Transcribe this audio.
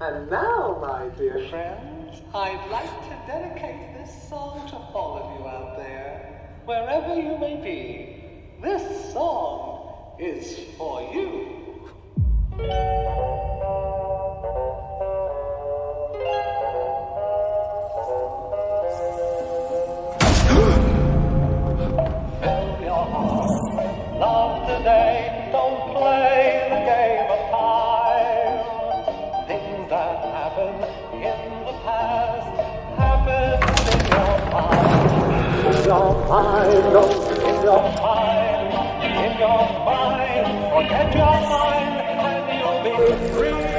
And now, my dear friends, I'd like to dedicate this song to all of you out there, wherever you may be. This song is for you. Fill your heart, love today, don't play the game of time. Things that happened in the past happened in your mind. In your mind, oh, in your mind, in your mind. Forget your mind and you'll be free.